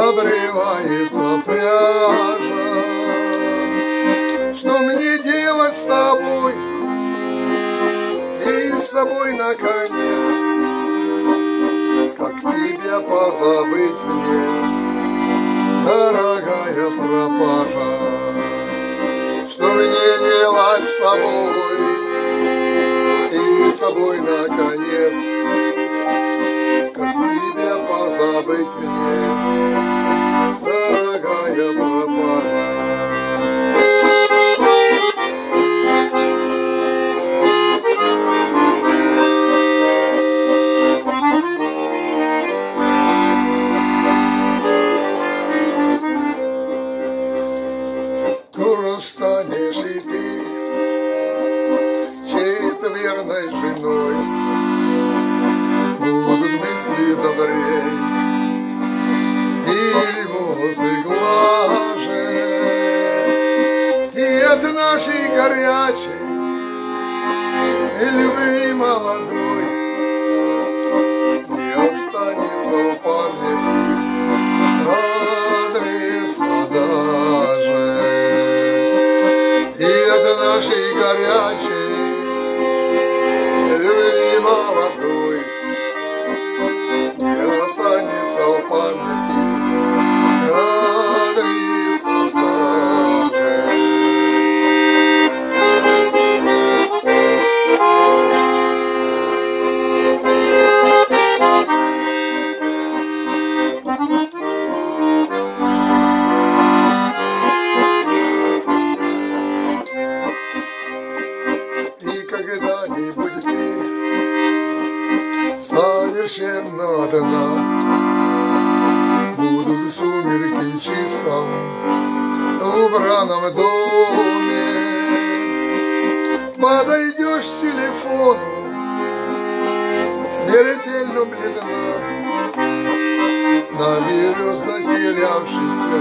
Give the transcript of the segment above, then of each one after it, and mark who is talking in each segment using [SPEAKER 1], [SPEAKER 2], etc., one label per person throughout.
[SPEAKER 1] обрывается пряжа. Что мне делать с тобой? И с тобой наконец, как тебя позабыть мне, дорогая пропажа? Что мне делать с тобой? И с тобой наконец, как тебя позабыть мне, дорогая пропажа? Станешь и ты чьей-то верной женой, будут мысли добрей и музы глаже, и от нашей горячей любви молодой не останется в памяти адреса даже. И от нашей горячей любви молодой не останется в памяти адреса даже. Когда-нибудь ты совершенно одна, будут сумерки в чистом убранном доме, подойдешь к телефону, смертельно бледна, наберешь затерявшийся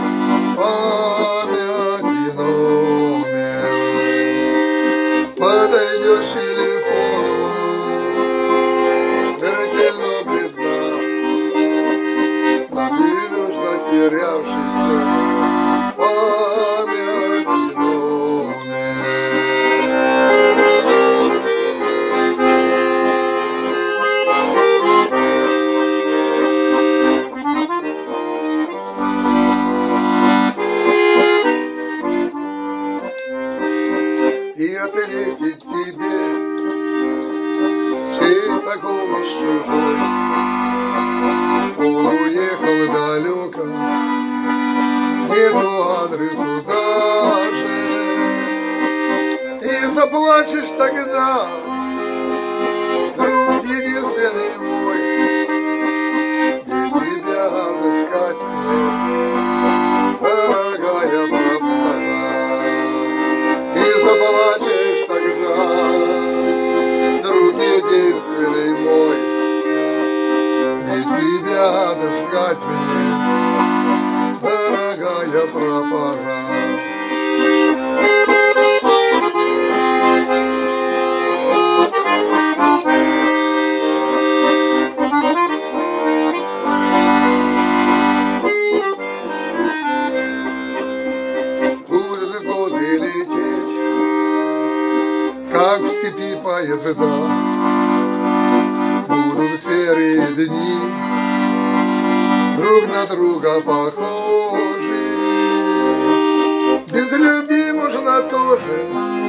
[SPEAKER 1] памяти номер. Подойдешь к телефону, смертельно бледна, наберешь затерявшийся памяти номер. И ответить тебе чей-то голос чужой, он уехал далеко, нету адресу даже. И заплачешь тогда, друг единственный мой, где тебя отыскать мне, дорогая пропажа? Заплачешь тогда, друг единственный мой, и тебя отыскать мне, дорогая пропажа. Будут годы лететь, как в степи поезда, будут серые дни, друг на друга похожи. Без любви можно тоже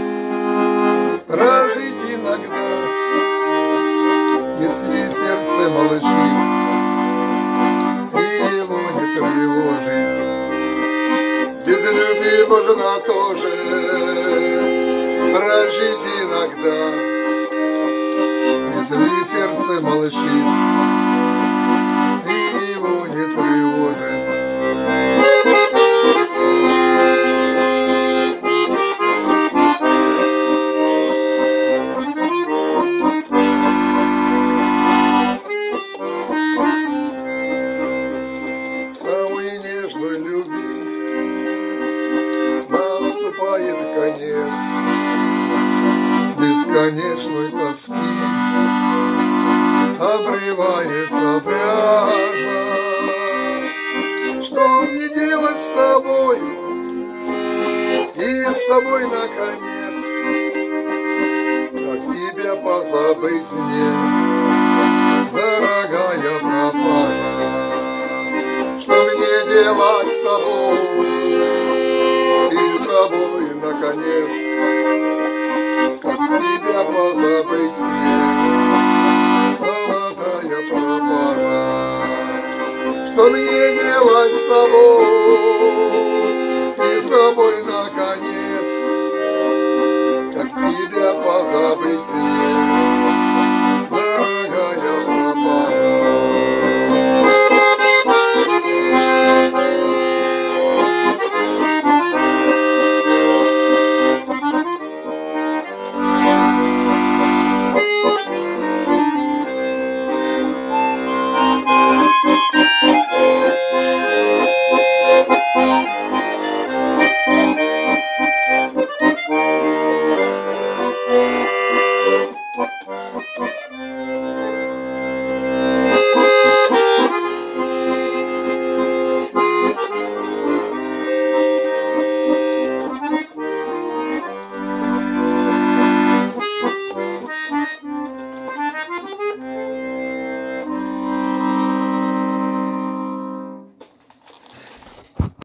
[SPEAKER 1] прожить иногда, если сердце молчит и его не тревожит. Без любви можно тоже прожить иногда, если сердце молчит и его не тревожит. Самой нежной любви наступает конец, бесконечной тоски обрывает собой наконец, как тебя позабыть мне, дорогая пропажа. Что мне делать с тобой и собой наконец, как тебя позабыть мне, золотая пропажа. Что мне делать с тобой и собой наконец, как тебя позабыть мне,